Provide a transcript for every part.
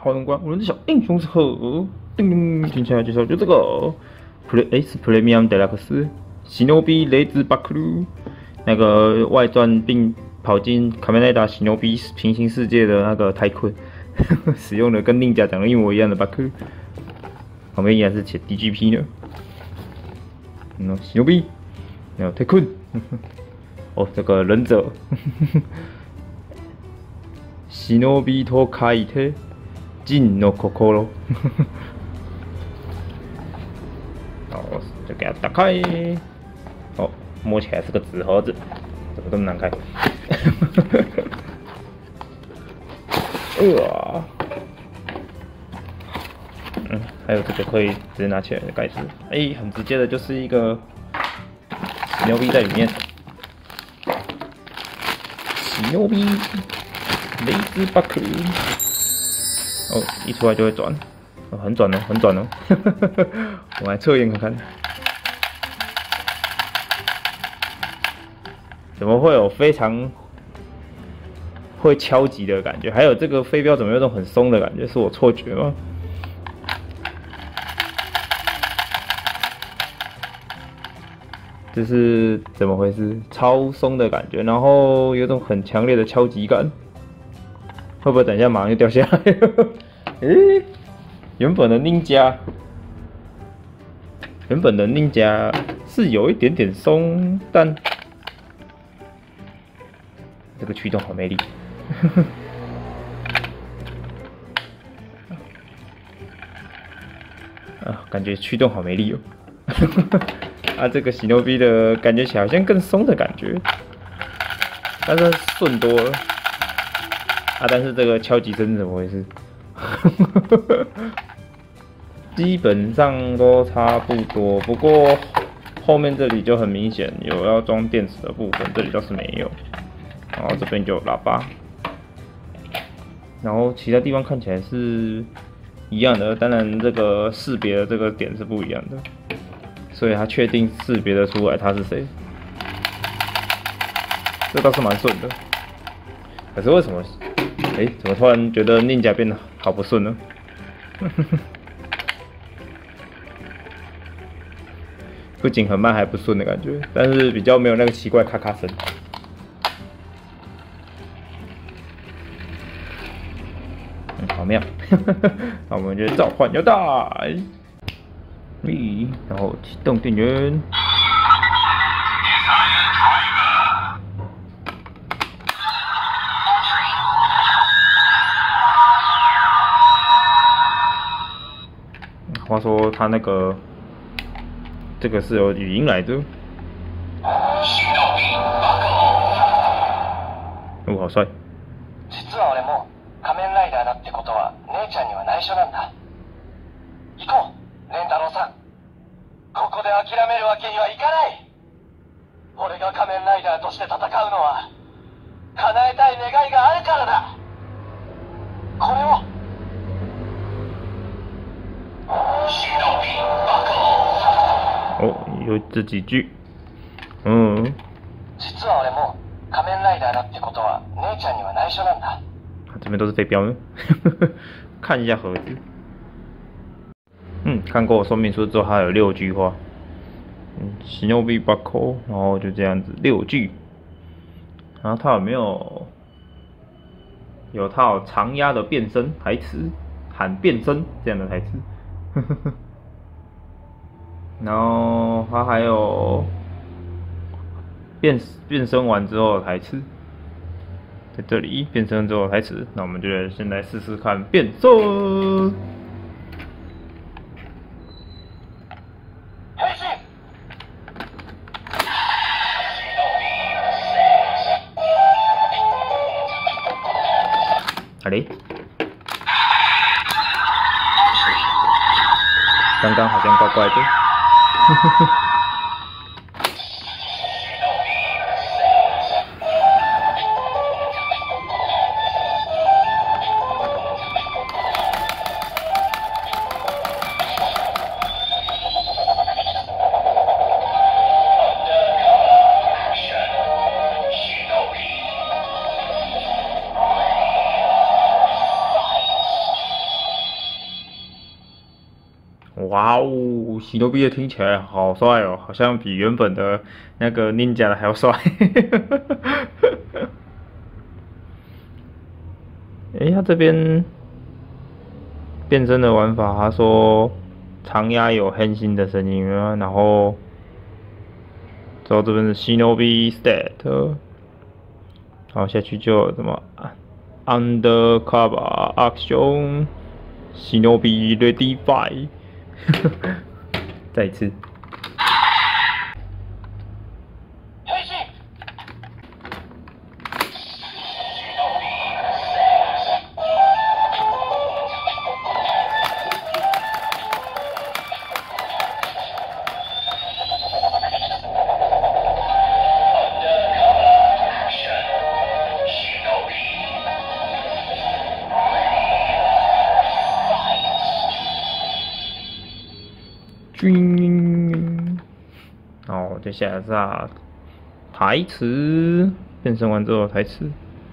好人关，我们的小英雄是何？叮叮，接下来介绍就这个是 Premium Deluxe 喜诺比雷兹巴克鲁，那个外传并跑进卡梅莱达喜诺比平行世界的那个泰坤，使用的跟宁甲长得一模一样的巴克鲁，旁边依然是写 DGP 呢。喜诺比，然后泰坤，哦，这个忍者。喜诺比托卡伊特，金诺可可罗。好，就给它打开。哦，摸起来是个纸盒子，怎么这么难开？还有这个可以直接拿起来的盖子，很直接的，就是一个喜诺比在里面。喜诺比。雷兹巴克，哦，一出来就会转，哦，很转哦，很转哦，我们来测验看看，怎么会有非常会敲击的感觉？还有这个飞镖怎么有种很松的感觉？是我错觉吗？这是怎么回事？超松的感觉，然后有种很强烈的敲击感。会不会等一下马上就掉下来？原本的宁加是有一点点松，但这个驱动好没力。感觉驱动好没力哦。这个喜诺比的感觉起来好像更松的感觉，但是顺多了。但是这个敲击声是怎么回事？基本上都差不多，不过后面这里就很明显有要装电池的部分，这里倒是没有。然后这边就有喇叭，然后其他地方看起来是一样的，当然这个识别的这个点是不一样的，所以它确定识别得出来他是谁，这倒是蛮顺的。可是为什么？怎么突然觉得宁甲变得好不顺呢？不仅很慢，还不顺的感觉，但是比较没有那个奇怪咔咔声。好妙！那我们就召唤腰带，然后启动电源。话说他那个，这个是有语音来的。哦，好帅！ 実は俺も仮面ライダーだってことは姉ちゃんには内緒なんだ。行こう、レンタロウさん。ここで諦めるわけにはいかない。俺が仮面ライダーとして戦うのは叶えたい願いがあるからだ。これを。 有这几句， 実は俺も仮面ライダーだってことは姉ちゃんには内緒なんだ。 这边都是飞镖呢，看一下盒子。看过说明书之后，它有6句话。喜诺比巴扣，然后就这样子6句。然后它有没有？有套长押的变身台词，喊变身这样的台词。然后它还有变身完之后的台词，在这里变身之后的台词。那我们就先来试试看变身。刚刚好像怪怪的。 哇哦，喜诺比的听起来好帅哦，好像比原本的那个 Ninja 的还要帅。诶，他这边变身的玩法，他说长压有很新的声音啊，然后之后这边是 Shinobi Stat， 然后下去就有什么 Undercover Action Shinobi Ready Fight， 再一次。然后接下来是台词，变身完之后台词。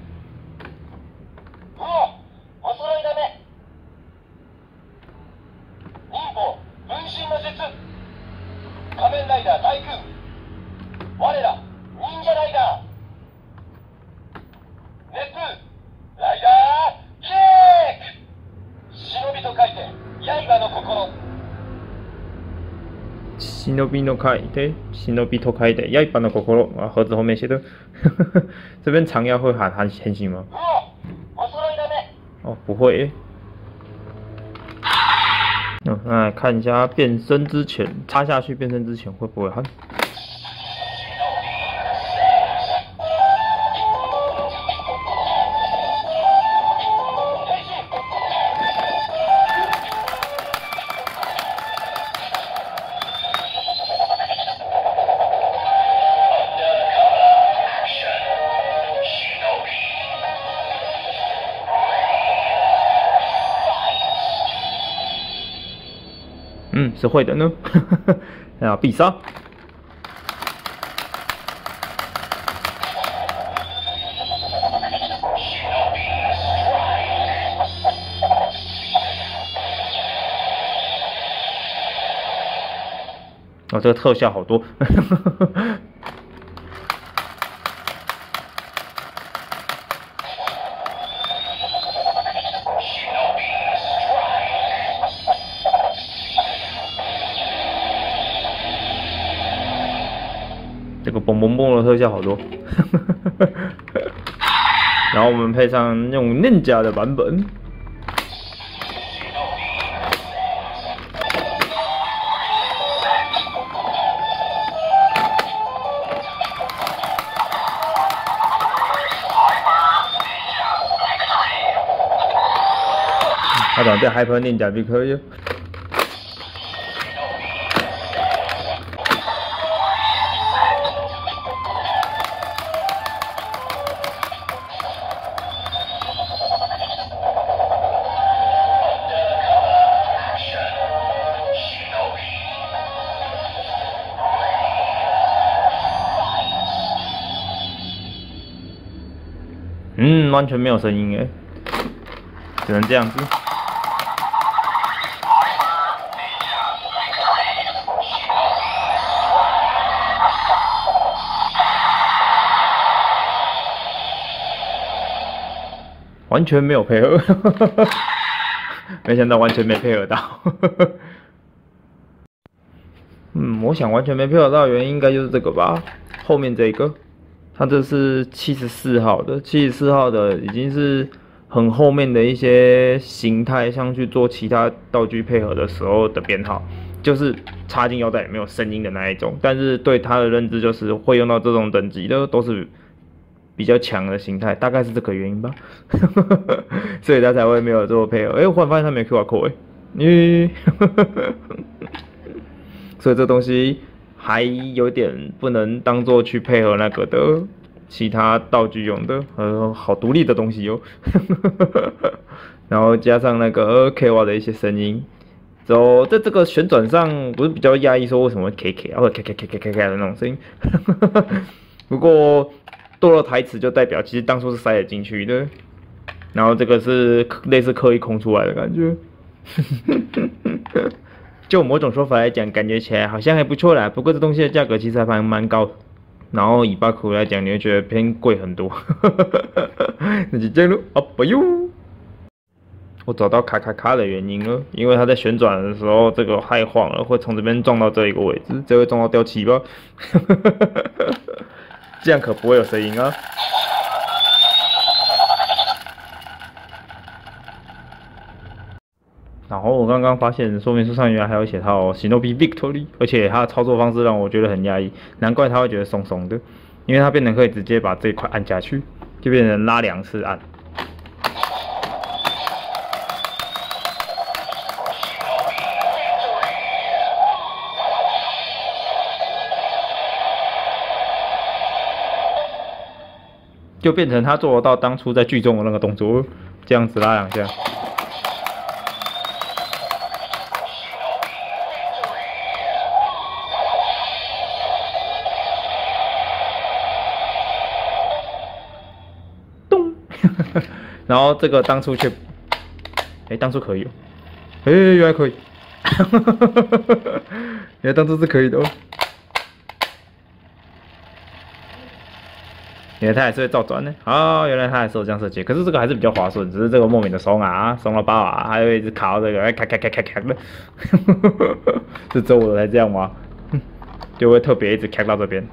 お揃いだね。忍法分身の術。仮面ライダー大君。我ら忍者ライダー。熱風ライダーキック。忍びと書いて刃の心。 忍びの書いて，忍びと書いて，刃の心啊，盒子后面写的。这边长腰会喊他変形吗？哦，不会耶。那来看一下变身之前，插下去变身之前会不会喊？是会的呢。那必杀。哦，这个特效好多。这个嘣嘣嘣的特效好多，然后我们配上用Ninja的版本，他长这 Hyper Ninja Victory。完全没有声音哎，只能这样子。完全没有配合，没想到完全没配合到。我想完全没配合到的原因应该就是这个吧，后面这个。它这是74号的，74号的已经是很后面的一些形态，像去做其他道具配合的时候的编号，就是插进腰带也没有声音的那一种。但是对它的认知就是会用到这种等级的，都是比较强的形态，大概是这个原因吧。所以它才会没有做配合。我忽然发现它没 QR code 所以这东西。还有点不能当做去配合那个的其他道具用的，好独立的东西哦。然后加上那个 KY 的一些声音，之后在这个旋转上，不是比较压抑说为什么会 KK 或者 KK 的那种声音。不过多了台词就代表其实当初是塞得进去的，然后这个是类似刻意空出来的感觉。 就某种说法来讲，感觉起来好像还不错啦。不过这东西的价格其实还蛮高，然后以巴库来讲，你会觉得偏贵很多。那就这样咯，啊不哟。我找到卡的原因了，因为它在旋转的时候，这个太晃了，会从这边撞到这一个位置，这会撞到掉漆吧？这样可不会有声音啊。然后我刚刚发现说明书上原来还有写到 Shinobi Victory， 而且它的操作方式让我觉得很压抑，难怪它会觉得松松的，因为它变成可以直接把这一块按下去，就变成拉2次按。就变成他做得到当初在剧中的那个动作，这样子拉2下。咚，然后这个当初却，当初可以哦，原来可以，原来当初是可以的哦。原来它还是会照转呢，原来它还是有这样设计，可是这个还是比较滑顺，只是这个莫名的松了爆啊，还会一直卡到这个，咔的，是只有我才这样吗？就会特别一直卡到这边，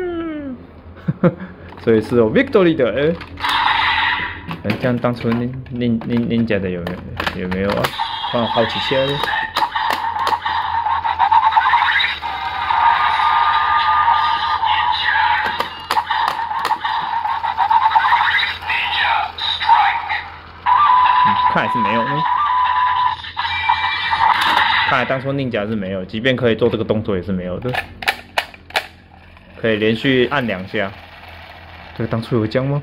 所以是有 Victory 的，这样当初您家的有没有啊？让我好奇起来了。看来是没有呢，看来当初宁甲是没有，即便可以做这个动作也是没有的。可以连续按2下，这个当初有这样吗？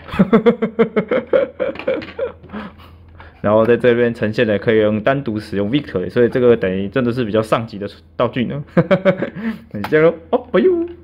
然后在这边呈现的可以用单独使用 Victory， 所以这个等于真的是比较上级的道具呢。那就这样咯，哦不哟。